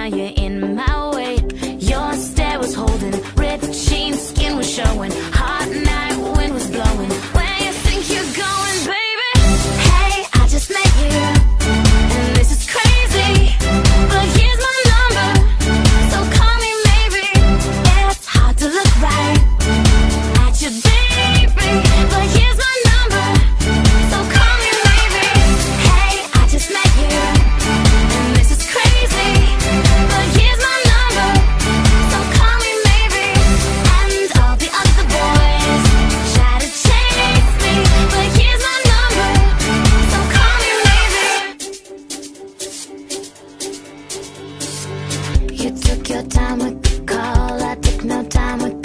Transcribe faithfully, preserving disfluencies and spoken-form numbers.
you're in my way. Your stare was holding, ripped jeans, skin was showing, hot night wind was blowing. Where you think you're going, baby? Hey, I just met you, and this is crazy, but here's my number, so call me maybe. It's hard to look right at you, baby, but here's my number, so call me maybe. Hey, I just met you, and this is crazy, but here's my number, so call me maybe. And all the other boys try to chase me, but here's my number, so call me maybe. You took your time with the call, I took no time with